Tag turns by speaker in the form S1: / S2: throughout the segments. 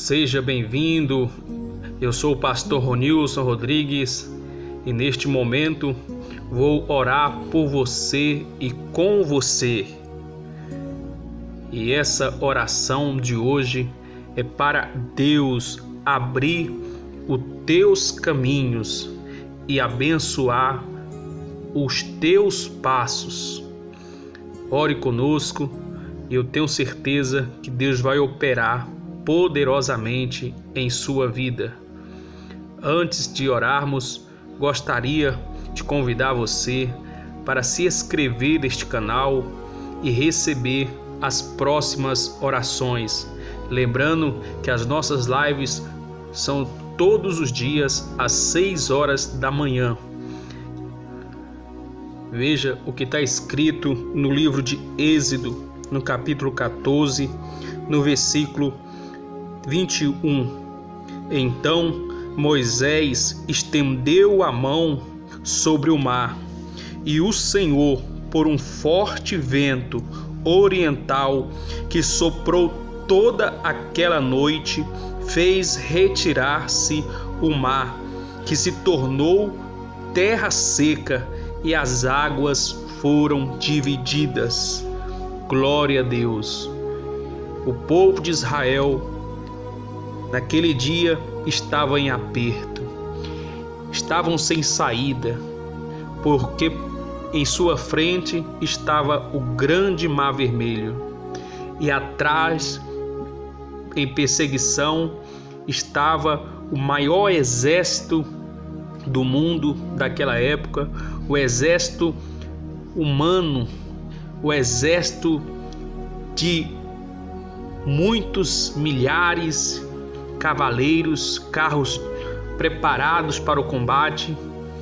S1: Seja bem-vindo, eu sou o pastor Ronilson Rodrigues e neste momento vou orar por você e com você. E essa oração de hoje é para Deus abrir os teus caminhos e abençoar os teus passos. Ore conosco e eu tenho certeza que Deus vai operar poderosamente em sua vida. Antes de orarmos, gostaria de convidar você para se inscrever neste canal e receber as próximas orações. Lembrando que as nossas lives são todos os dias às 6 horas da manhã. Veja o que está escrito no livro de Êxodo, no capítulo 14, no versículo 21. Então Moisés estendeu a mão sobre o mar, e o Senhor, por um forte vento oriental que soprou toda aquela noite, fez retirar-se o mar, que se tornou terra seca, e as águas foram divididas. Glória a Deus! O povo de Israel naquele dia estava em aperto, estavam sem saída, porque em sua frente estava o grande mar vermelho e atrás, em perseguição, estava o maior exército do mundo daquela época, o exército humano, o exército de muitos milhares cavaleiros, carros preparados para o combate.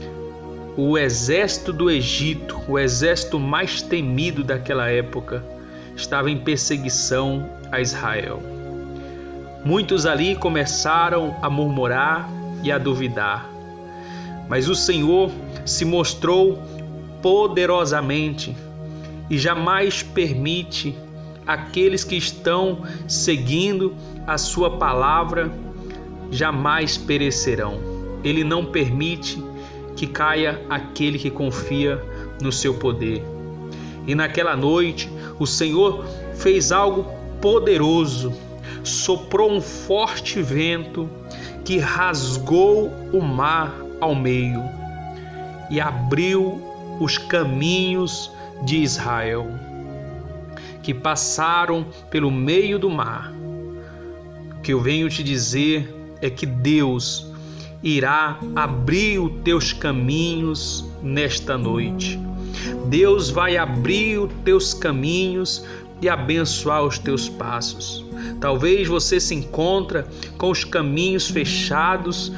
S1: O exército do Egito, o exército mais temido daquela época, estava em perseguição a Israel. Muitos ali começaram a murmurar e a duvidar, mas o Senhor se mostrou poderosamente e jamais permite aqueles que estão seguindo a sua palavra jamais perecerão. Ele não permite que caia aquele que confia no seu poder. E naquela noite o Senhor fez algo poderoso. Soprou um forte vento que rasgou o mar ao meio e abriu os caminhos de Israel, que passaram pelo meio do mar. O que eu venho te dizer é que Deus irá abrir os teus caminhos nesta noite. Deus vai abrir os teus caminhos e abençoar os teus passos. Talvez você se encontre com os caminhos fechados,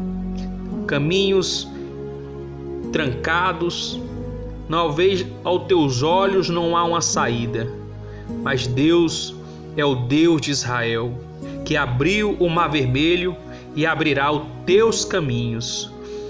S1: caminhos trancados. Talvez aos teus olhos não há uma saída, mas Deus é o Deus de Israel, que abriu o mar vermelho e abrirá os teus caminhos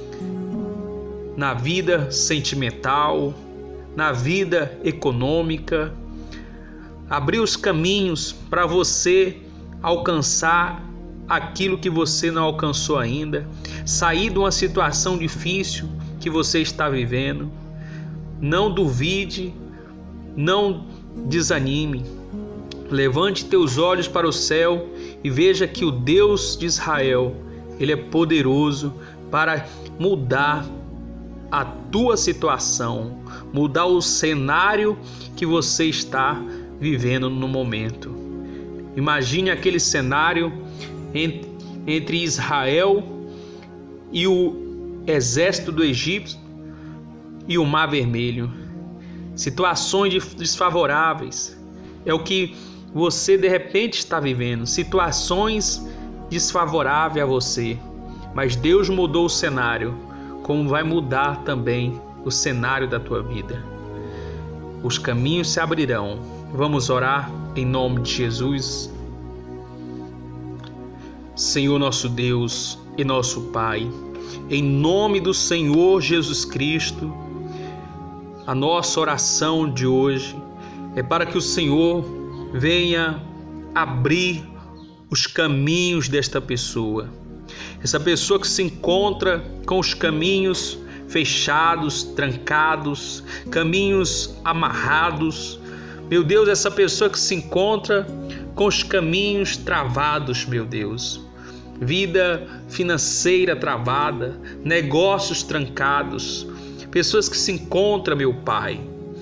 S1: na vida sentimental, na vida econômica. Abriu os caminhos para você alcançar aquilo que você não alcançou ainda, sair de uma situação difícil que você está vivendo. Não duvide, não desanime. Levante teus olhos para o céu e veja que o Deus de Israel, Ele é poderoso para mudar a tua situação, mudar o cenário que você está vivendo no momento. Imagine aquele cenário entre Israel e o exército do Egito e o Mar Vermelho. Situações desfavoráveis. É o que você de repente está vivendo. Situações desfavoráveis a você. Mas Deus mudou o cenário, como vai mudar também o cenário da tua vida. Os caminhos se abrirão. Vamos orar em nome de Jesus. Senhor nosso Deus e nosso Pai, em nome do Senhor Jesus Cristo, a nossa oração de hoje é para que o Senhor venha abrir os caminhos desta pessoa. Essa pessoa que se encontra com os caminhos fechados, trancados, caminhos amarrados. Meu Deus, essa pessoa que se encontra com os caminhos travados, meu Deus. Vida financeira travada, negócios trancados. Pessoas que se encontram, meu Pai,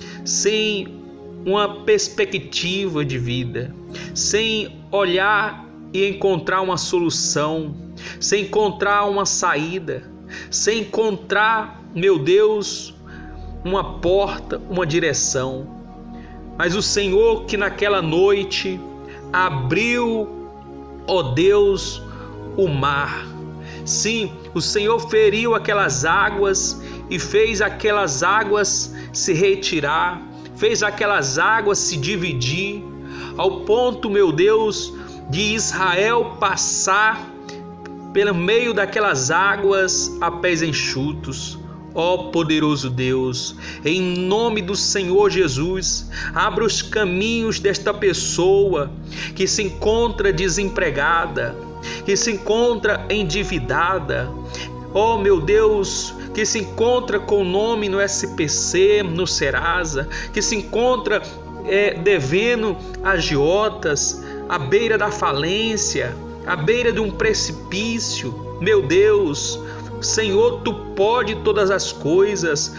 S1: sem uma perspectiva de vida, sem olhar e encontrar uma solução, sem encontrar uma saída, sem encontrar, meu Deus, uma porta, uma direção. Mas o Senhor que naquela noite abriu, ó Deus, o mar. Sim, o Senhor feriu aquelas águas e fez aquelas águas se retirar, fez aquelas águas se dividir, ao ponto, meu Deus, de Israel passar pelo meio daquelas águas a pés enxutos. Ó poderoso Deus, em nome do Senhor Jesus, abra os caminhos desta pessoa que se encontra desempregada, que se encontra endividada. Ó meu Deus, que se encontra com nome no SPC, no Serasa, que se encontra devendo agiotas, à beira da falência, à beira de um precipício. Meu Deus, Senhor, Tu pode todas as coisas.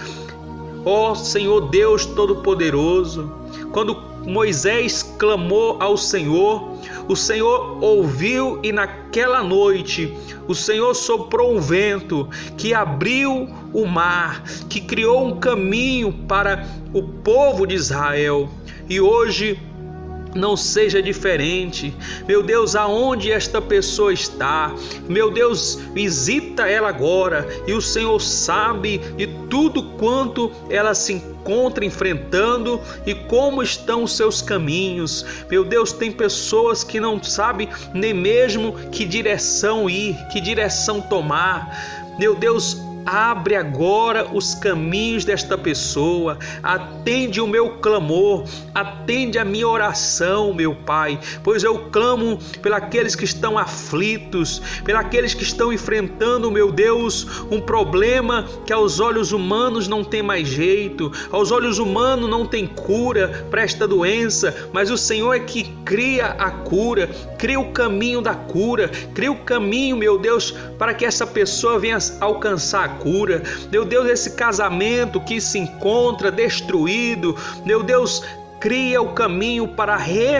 S1: Ó Senhor Deus Todo-Poderoso, quando Moisés clamou ao Senhor, o Senhor ouviu e naquela noite o Senhor soprou um vento que abriu o mar, que criou um caminho para o povo de Israel. E hoje não seja diferente. Meu Deus, aonde esta pessoa está, meu Deus, visita ela agora, e o Senhor sabe de tudo quanto ela se encontra enfrentando e como estão os seus caminhos. Meu Deus, tem pessoas que não sabem nem mesmo que direção ir, que direção tomar. Meu Deus, abre agora os caminhos desta pessoa, atende o meu clamor, atende a minha oração, meu Pai, pois eu clamo pelos que estão aflitos, pelos que estão enfrentando, meu Deus, um problema que aos olhos humanos não tem mais jeito, aos olhos humanos não tem cura para esta doença, mas o Senhor é que cria a cura, cria o caminho da cura, cria o caminho, meu Deus, para que essa pessoa venha alcançar a cura. Meu Deus, esse casamento que se encontra destruído, meu Deus, cria o caminho para a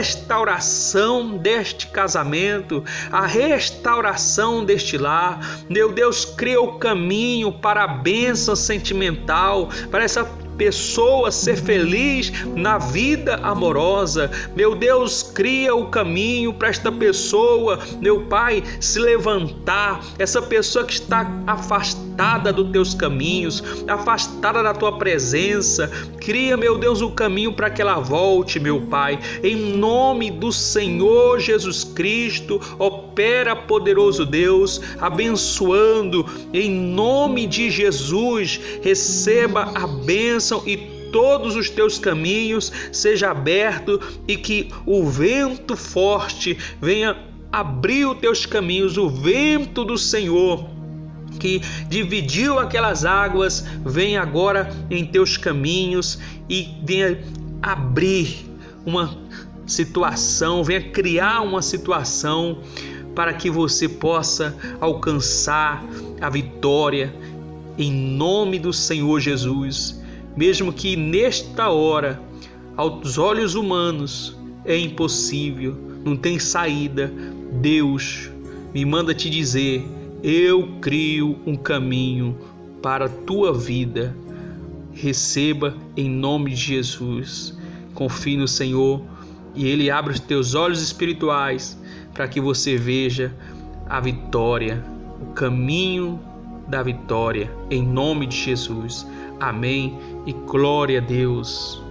S1: restauração deste casamento, a restauração deste lar. Meu Deus, cria o caminho para a bênção sentimental, para essa pessoa ser feliz na vida amorosa. Meu Deus, cria o caminho para esta pessoa, meu Pai, se levantar, essa pessoa que está afastada dos teus caminhos, afastada da tua presença. Cria, meu Deus, o caminho para que ela volte, meu Pai, em nome do Senhor Jesus Cristo. Opera, poderoso Deus, abençoando em nome de Jesus. Receba a bênção e todos os teus caminhos seja aberto, e que o vento forte venha abrir os teus caminhos. O vento do Senhor que dividiu aquelas águas venha agora em teus caminhos e venha abrir uma situação, venha criar uma situação para que você possa alcançar a vitória em nome do Senhor Jesus. Mesmo que nesta hora, aos olhos humanos, é impossível, não tem saída, Deus me manda te dizer: eu crio um caminho para a tua vida. Receba em nome de Jesus. Confie no Senhor e Ele abre os teus olhos espirituais para que você veja a vitória, o caminho da vitória, em nome de Jesus. Amém e glória a Deus.